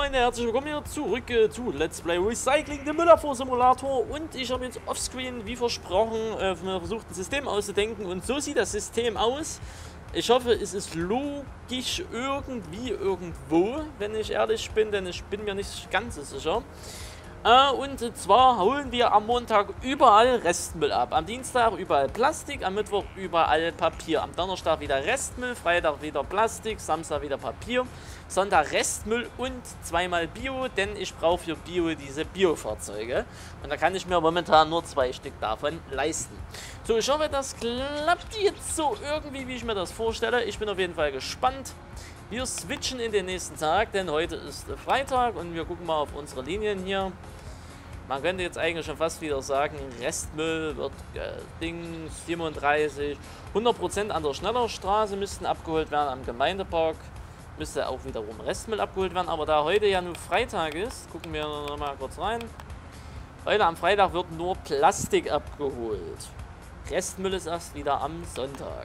Freunde, herzlich willkommen hier zurück zu Let's Play Recycling, dem Müllabfuhr-Simulator. Und ich habe jetzt offscreen, wie versprochen, versucht ein System auszudenken. Und so sieht das System aus. Ich hoffe, es ist logisch irgendwie irgendwo, wenn ich ehrlich bin, denn ich bin mir nicht ganz so sicher. Und zwar holen wir am Montag überall Restmüll ab. Am Dienstag überall Plastik, am Mittwoch überall Papier. Am Donnerstag wieder Restmüll, Freitag wieder Plastik, Samstag wieder Papier. Sonntag Restmüll und zweimal Bio, denn ich brauche für Bio diese Biofahrzeuge. Und da kann ich mir momentan nur 2 Stück davon leisten. So, ich hoffe, das klappt jetzt so irgendwie, wie ich mir das vorstelle. Ich bin auf jeden Fall gespannt. Wir switchen in den nächsten Tag, denn heute ist Freitag und wir gucken mal auf unsere Linien hier. Man könnte jetzt eigentlich schon fast wieder sagen, Restmüll wird Ding 37, 100% an der Schnellerstraße müssten abgeholt werden, am Gemeindepark müsste auch wiederum Restmüll abgeholt werden, aber da heute ja nur Freitag ist, gucken wir noch mal kurz rein. Heute am Freitag wird nur Plastik abgeholt. Restmüll ist erst wieder am Sonntag.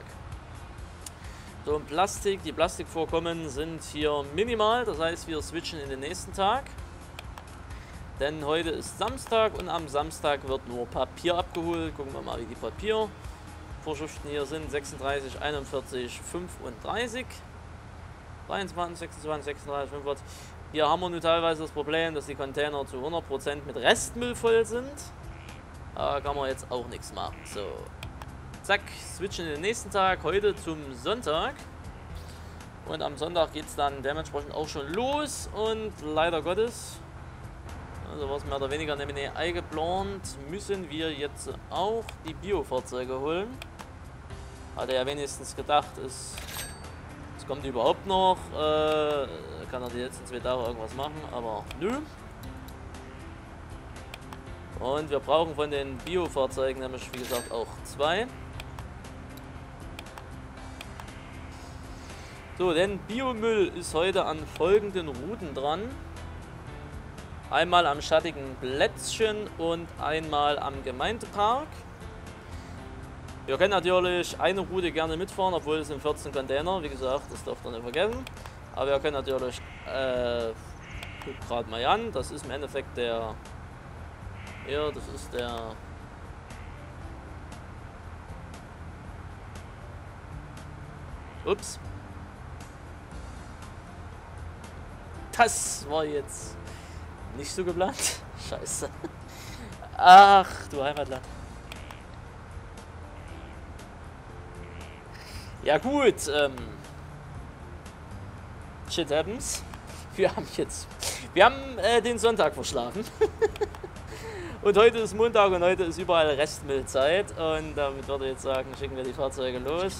So, und Plastik, die Plastikvorkommen sind hier minimal, das heißt, wir switchen in den nächsten Tag. Denn heute ist Samstag und am Samstag wird nur Papier abgeholt. Gucken wir mal, wie die Papiervorschriften hier sind. 36, 41, 35, 23, 26, 36, 45. Hier haben wir nun teilweise das Problem, dass die Container zu 100% mit Restmüll voll sind. Da kann man jetzt auch nichts machen. So. Zack, switchen in den nächsten Tag, heute zum Sonntag. Und am Sonntag geht es dann dementsprechend auch schon los. Und leider Gottes, also was mehr oder weniger nämlich eingeplant, müssen wir jetzt auch die Biofahrzeuge holen. Hatte ja wenigstens gedacht, es kommt überhaupt noch. Kann er die letzten 2 Tage irgendwas machen, aber nö. Und wir brauchen von den Biofahrzeugen nämlich, wie gesagt, auch 2. So, denn Biomüll ist heute an folgenden Routen dran. Einmal am schattigen Plätzchen und einmal am Gemeindepark. Wir können natürlich eine Route gerne mitfahren, obwohl es sind 14 Container. Wie gesagt, das dürft ihr nicht vergessen. Aber wir können natürlich, guckt gerade mal an, das ist im Endeffekt der, ja, das ist der, ups. Das war jetzt nicht so geplant. Scheiße. Ach, du Heimatland. Ja gut, shit happens. Wir haben den Sonntag verschlafen. Und heute ist Montag und heute ist überall Restmüllzeit. Und damit würde ich jetzt sagen, schicken wir die Fahrzeuge los.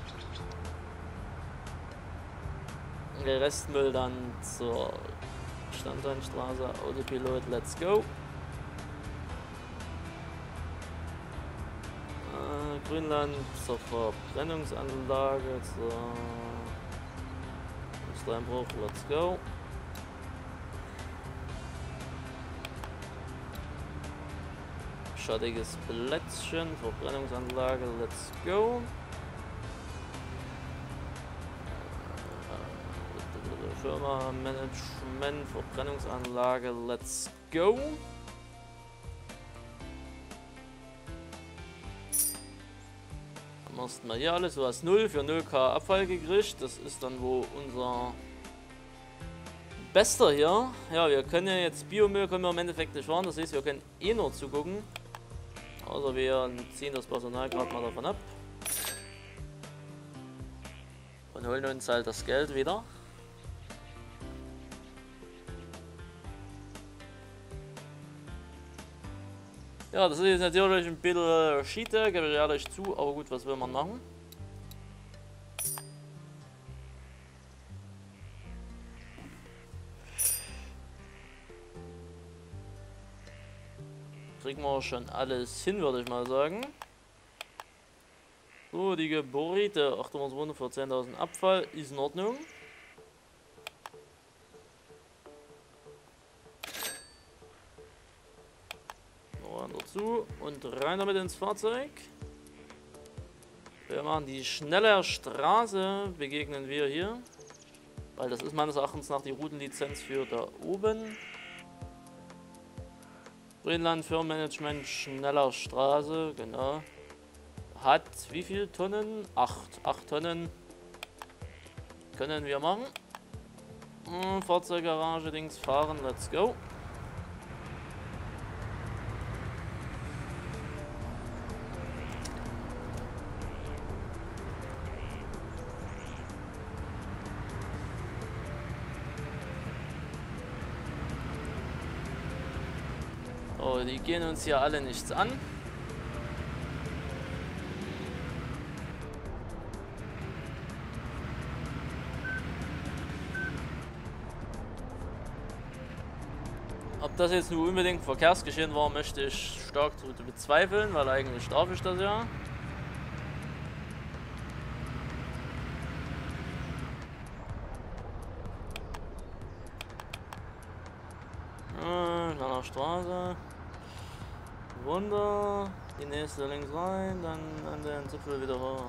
Der Restmüll dann zur Standeinstraße, Autopilot, let's go. Grünland zur Verbrennungsanlage, zur Steinbruch, let's go. Schattiges Plätzchen, Verbrennungsanlage, let's go. Firma Management, Verbrennungsanlage, let's go. Erst mal hier alles, du hast 0 für 0k Abfall gekriegt. Das ist dann wo unser Bester hier. Ja, wir können ja jetzt Biomüll können wir im Endeffekt nicht fahren, das heißt, wir können eh nur zugucken. Also wir ziehen das Personal gerade mal davon ab. Und holen uns halt das Geld wieder. Ja, das ist jetzt natürlich ein bisschen Schiete, gebe ich ehrlich zu, aber gut, was will man machen? Kriegen wir schon alles hin, würde ich mal sagen. So, die Gebäude, 800 Wohnungen für 10.000 Abfall, ist in Ordnung. Dazu und rein damit ins Fahrzeug. Wir machen die schnelle Straße, begegnen wir hier. Weil das ist meines Erachtens nach die Routenlizenz für da oben. Grönland Firmenmanagement schneller Straße, genau. Hat wie viel Tonnen? 8 Tonnen. Können wir machen. Fahrzeuggarage, Dings fahren, let's go. Oh, die gehen uns hier alle nichts an. Ob das jetzt nur unbedingt Verkehrsgeschehen war, möchte ich stark bezweifeln, weil eigentlich darf ich das ja. Schneller Straße. Wunder. Die nächste links rein, dann an den Zipfel wieder hoch.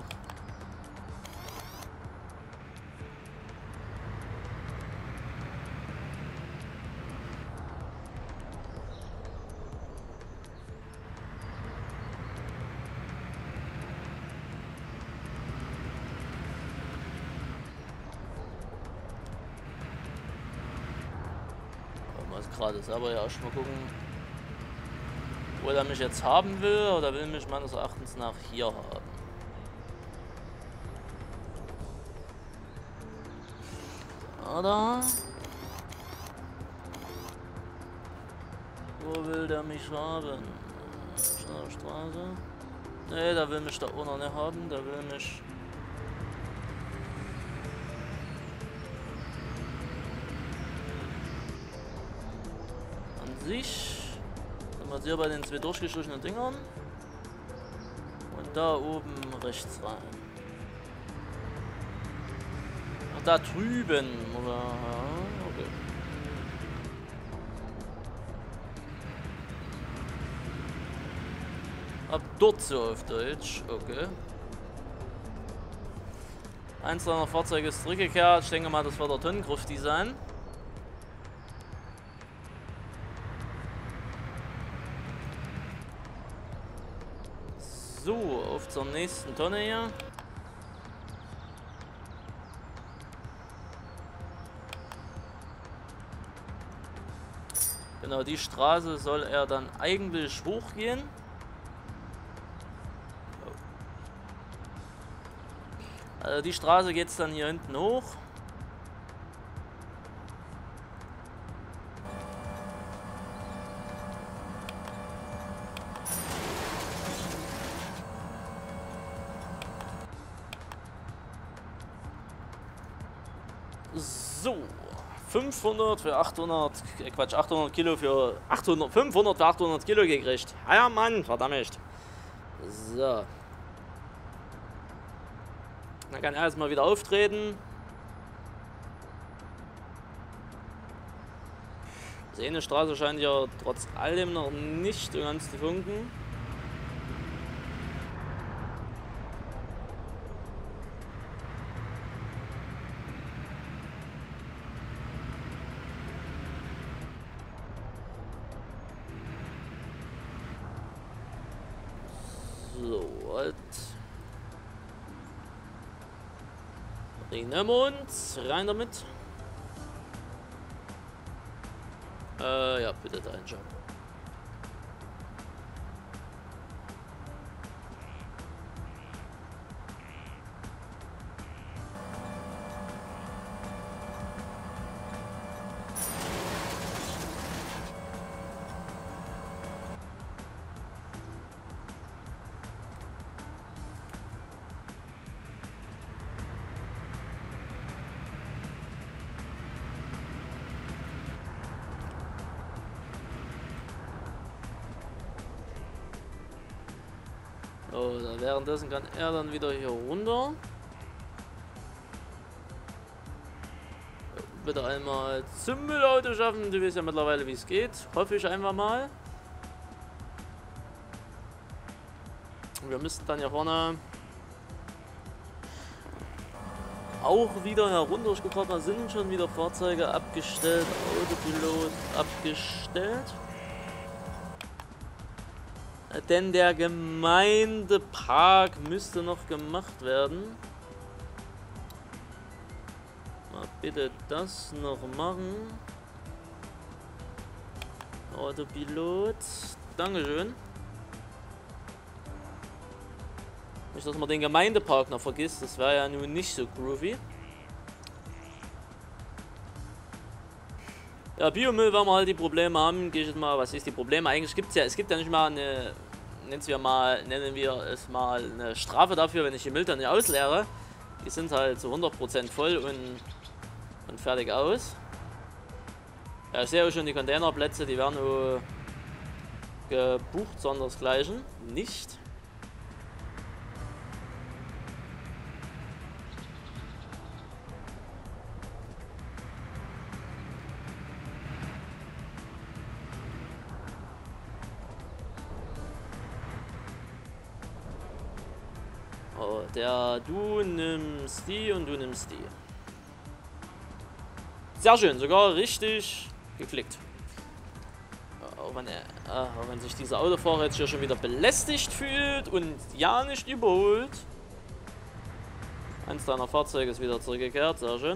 Gerade selber ja erstmal gucken, wo er mich jetzt haben will, oder will mich meines Erachtens nach hier haben. Oder? Wo will der mich haben? Schnelle Straße? Ne, der will mich da auch noch nicht haben, der will mich... sich. Dann mal hier bei den 2 durchgestrichenen Dingern. Und da oben rechts rein. Und da drüben, oder? Okay. Ab dort so auf Deutsch, okay. Eins deiner Fahrzeuge ist zurückgekehrt. Ich denke mal, das wird der Tonnengriff sein. So, auf zur nächsten Tonne hier. Genau, die Straße soll er dann eigentlich hochgehen. Also die Straße geht es dann hier hinten hoch. So, 500 für 800, Quatsch, 800 Kilo für 800, 500 für 800 Kilo gekriegt. Ja, Mann, verdammt. So. Dann kann er erstmal wieder auftreten. Die eine Straße scheint ja trotz allem noch nicht so ganz zu funken. So, halt. Rinemund, rein damit. Ja, bitte da hinschauen. Oh, währenddessen kann er dann wieder hier runter. Bitte einmal zum Müllauto schaffen. Du weißt ja mittlerweile, wie es geht. Hoffe ich einfach mal. Wir müssten dann hier vorne auch wieder herunter. Ich gucke gerade mal, sind schon wieder Fahrzeuge abgestellt, Autopilot abgestellt. Denn der Gemeindepark müsste noch gemacht werden. Mal bitte das noch machen. Autopilot. Dankeschön. Nicht, dass man den Gemeindepark noch vergisst. Das wäre ja nun nicht so groovy. Ja, Biomüll, wenn wir halt die Probleme haben, gehe ich jetzt mal, was ist die Probleme? Eigentlich gibt es ja, nicht mal eine, nennen wir es mal eine Strafe dafür, wenn ich die Mülltonne nicht ausleere. Die sind halt zu 100% voll und fertig aus. Ja, ich sehe auch schon die Containerplätze, die werden nur gebucht, sondersgleichen nicht. Oh, du nimmst die und du nimmst die. Sehr schön, sogar richtig geklickt. Auch wenn sich dieser Autofahrer jetzt hier schon wieder belästigt fühlt und ja nicht überholt. Eins deiner Fahrzeuge ist wieder zurückgekehrt, sehr schön.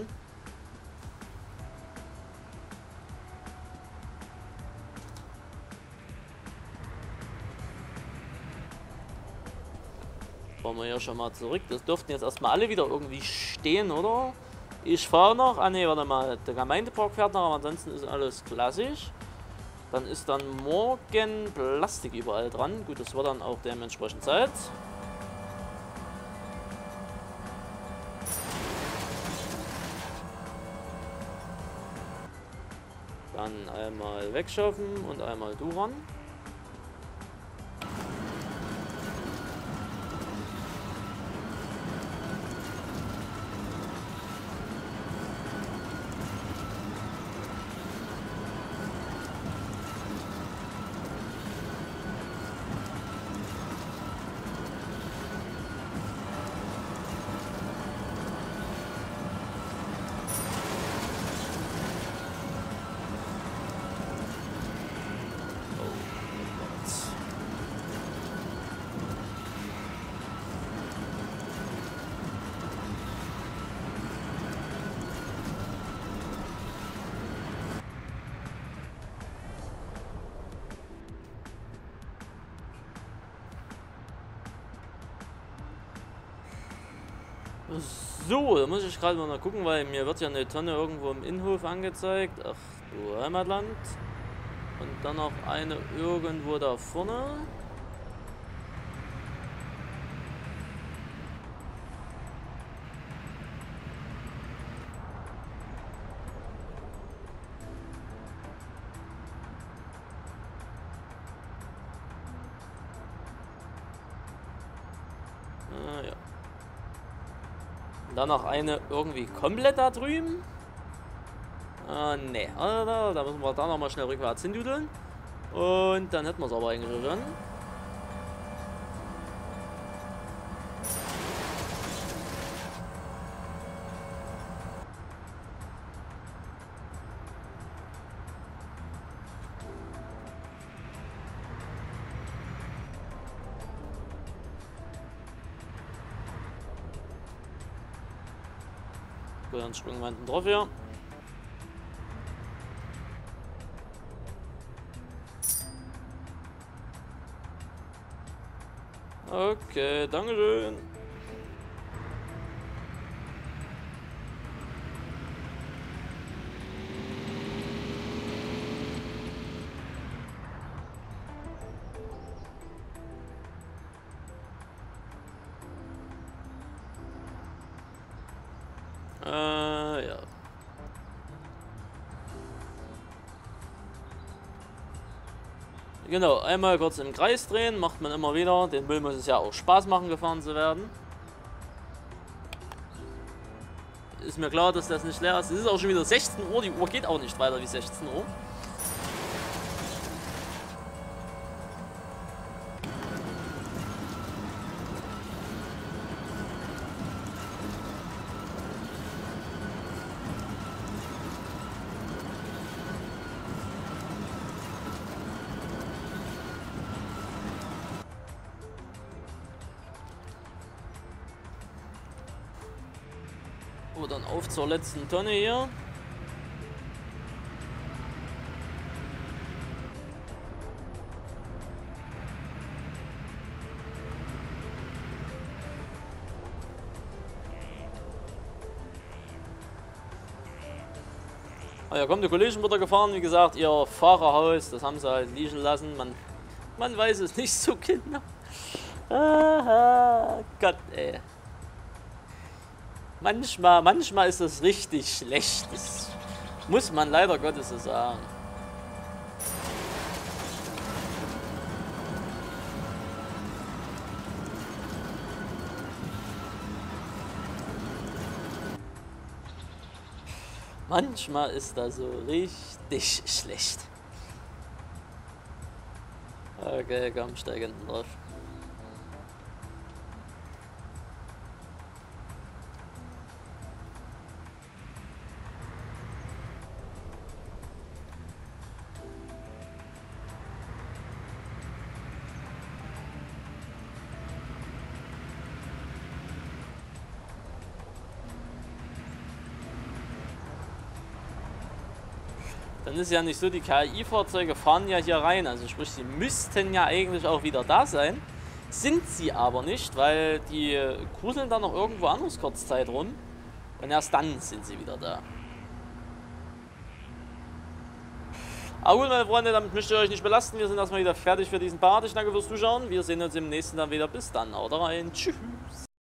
Fahren wir hier schon mal zurück. Das dürften jetzt erstmal alle wieder irgendwie stehen, oder? Ich fahre noch. Ah ne, warte mal. Der Gemeindepark fährt noch, aber ansonsten ist alles klassisch. Dann ist dann morgen Plastik überall dran. Gut, das war dann auch dementsprechend Zeit. Dann einmal wegschaffen und einmal du ran. So, da muss ich gerade mal gucken, weil mir wird ja eine Tonne irgendwo im Innenhof angezeigt. Ach du Heimatland. Und dann noch eine irgendwo da vorne. Ah, ja. Dann noch eine irgendwie komplett da drüben. Ne, da müssen wir da nochmal schnell rückwärts hindudeln. Und dann hätten wir es aber eigentlich schon. Gut, dann springen wir hinten drauf hier. Okay, dankeschön. Ja. Genau, einmal kurz im Kreis drehen, macht man immer wieder. Den Müll muss es ja auch Spaß machen, gefahren zu werden. Ist mir klar, dass das nicht leer ist. Es ist auch schon wieder 16 Uhr, die Uhr geht auch nicht weiter wie 16 Uhr. Aber dann auf zur letzten Tonne hier. Ah ja, kommt der Kollege wieder gefahren, wie gesagt, ihr Fahrerhaus, das haben sie halt liegen lassen. Man weiß es nicht so genau. Ah, Gott, ey. Manchmal ist das richtig schlecht. Das muss man leider Gottes so sagen. Manchmal ist das so richtig schlecht. Okay, komm, steig hinten drauf. Dann ist ja nicht so, die KI-Fahrzeuge fahren ja hier rein, also sprich, sie müssten ja eigentlich auch wieder da sein. Sind sie aber nicht, weil die gruseln dann noch irgendwo anders Kurzzeit rum und erst dann sind sie wieder da. Aber gut, meine Freunde, damit möchte ich euch nicht belasten. Wir sind erstmal wieder fertig für diesen Part. Ich danke fürs Zuschauen. Wir sehen uns im nächsten dann wieder. Bis dann. Haut rein. Tschüss.